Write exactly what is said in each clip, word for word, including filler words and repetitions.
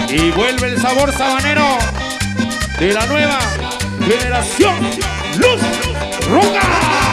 Y vuelve el sabor sabanero de la nueva generación Luz Roca.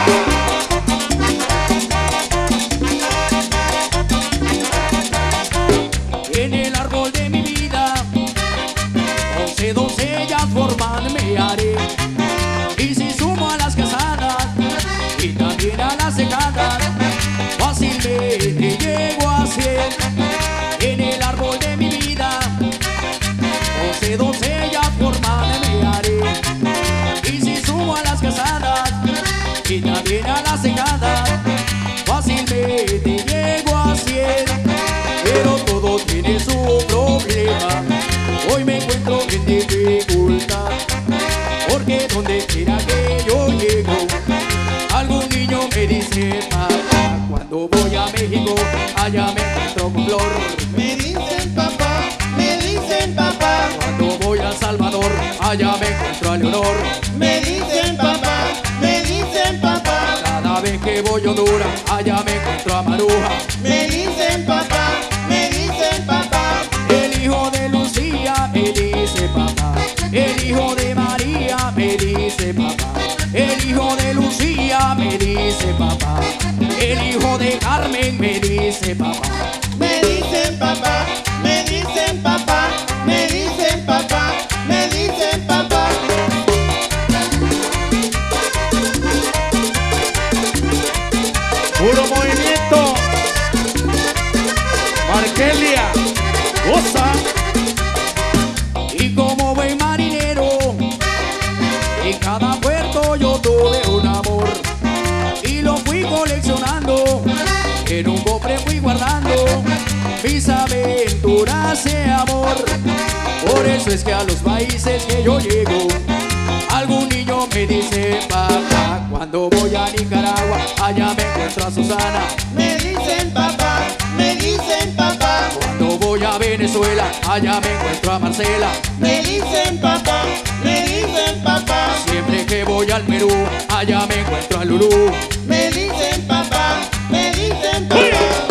En el árbol de mi vida, once doncellas forman me haré. Y si sumo a las casadas y también a las secadas, fácilmente llego a cien. En el árbol de mi vida, once doncellas forman me haré. Y si sumo a las casadas y también a las secadas, fácilmente llego a cien. Pero todo tiene su problema. Hoy me encuentro en dificultad, porque donde quiera que yo llego, algún niño me dice papá. Cuando voy a México, allá me encuentro con Flor. Me dicen papá, me dicen papá. Cuando voy a Salvador, allá me encuentro a Leonor. Me dicen papá, me dicen papá. Cada vez que voy a Honduras, allá me encuentro a Maruja. Me dicen papá, me dicen papá. El hijo de Lucía me dice papá. El hijo de María me dice papá. El hijo de Lucía me dice papá. El hijo de Carmen me dice papá. Me dicen papá, me dicen papá. Me dicen papá, me dicen papá. Puro movimiento. Markelia, goza. Y como buen marinero, en cada puerto yo tuve un amor. Y lo fui coleccionando, en un cofre fui guardando mis aventuras de amor. Por eso es que a los países que yo llego, algún niño me dice papá. Cuando voy a Nicaragua, allá me encuentro a Susana. Me dicen papá, me dicen papá. Cuando voy a Venezuela, allá me encuentro a Marcela. Me dicen papá, me dicen papá. Siempre que voy al Perú, allá me encuentro a Lulú. Me dicen papá, me dicen papá.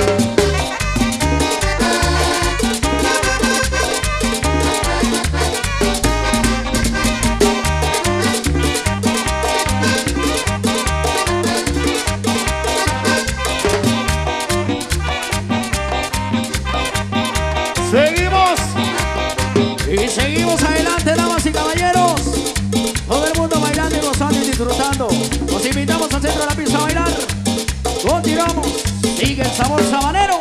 Seguimos. Y seguimos adelante, damas y caballeros. Todo el mundo bailando y gozando y disfrutando. Los invitamos al centro de la pista a bailar. Continuamos. Sigue el sabor sabanero.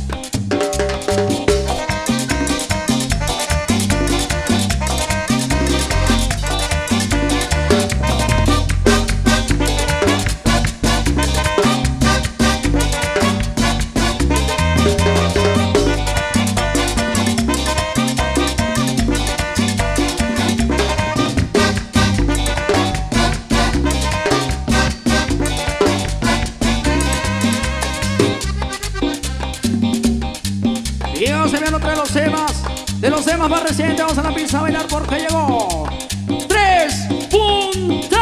Y vamos a ver otro de los temas, de los temas más recientes. Vamos a la pista a bailar porque llegó Tres Punta.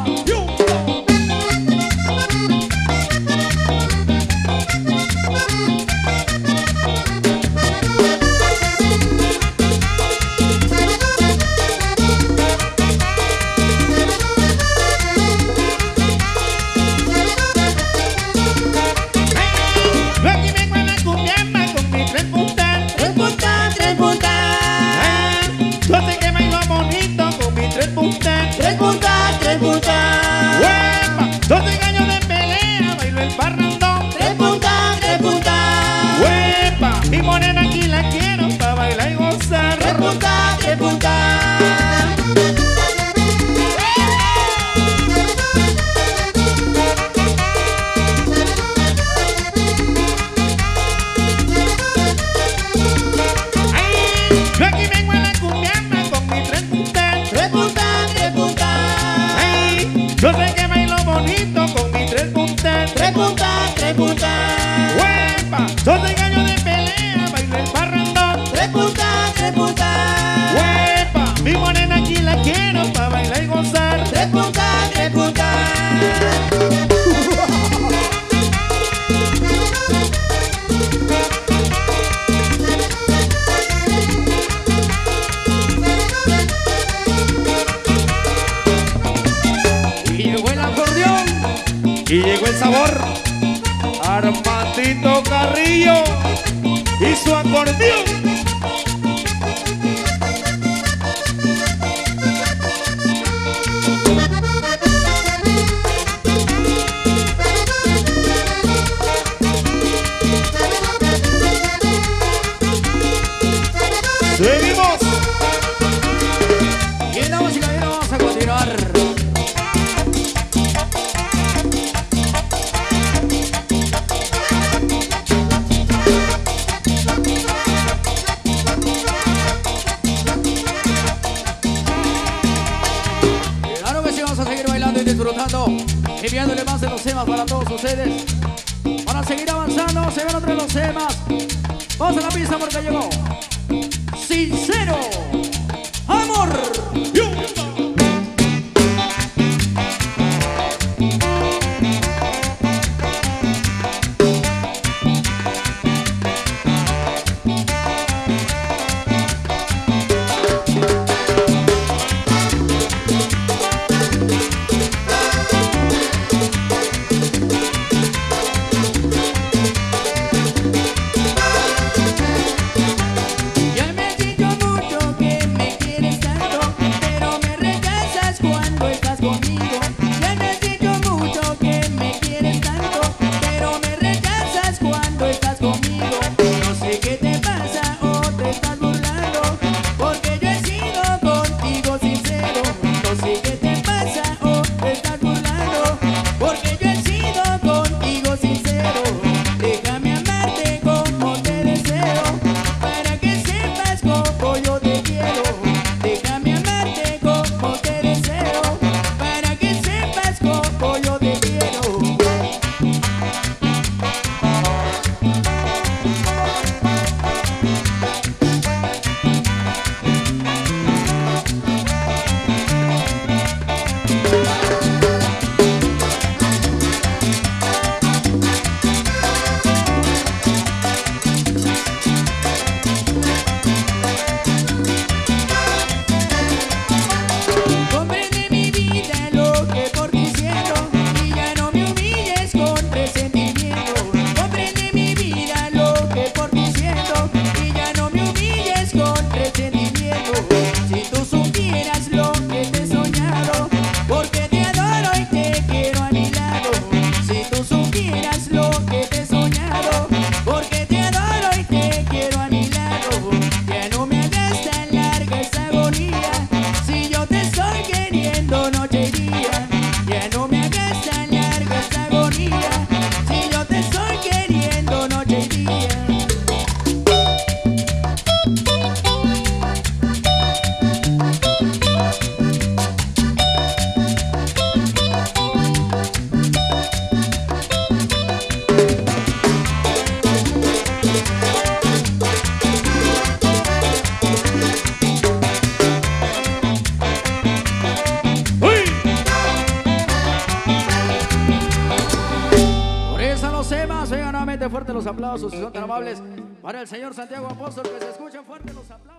Aquí vengo a la cumbiamba con mi tres puntas. Tres puntas, tres puntas. Yo sé que bailo bonito con mi tres puntas. Tres puntas, tres puntas. ¡Huepa! Doce gallos de pelea, bailo el parrandón. Tres puntas, tres puntas. ¡Huepa! Mi morena aquí la quiero pa' bailar y gozar. Tres puntas, tres puntas. Yo aquí vengo a la cumbiamba con mi tres puntas. Tres puntas, tres puntas. Ay, yo sé que bailo bonito con mi tres puntas. Tres puntas, tres puntas. ¡Huepa! Yo soy gallo de pelea, bailo el parrandón. Tres puntas, tres puntas. ¡Huepa! Mi morena aquí la quiero pa' bailar y gozar. Tres puntas, tres puntas. el sabor. Armandito Carrillo y su acordeón. Seguimos. Y damas y caballeros, vamos a continuar. Claro que sí, vamos a seguir bailando y disfrutando, enviándole más de los temas para todos ustedes. Para seguir avanzando, se ven otros los temas. Vamos a la pista porque llegó Sincero Amor. Fuerte los aplausos, si son tan amables, para el señor Santiago Apóstol, que se escuchen fuerte los aplausos.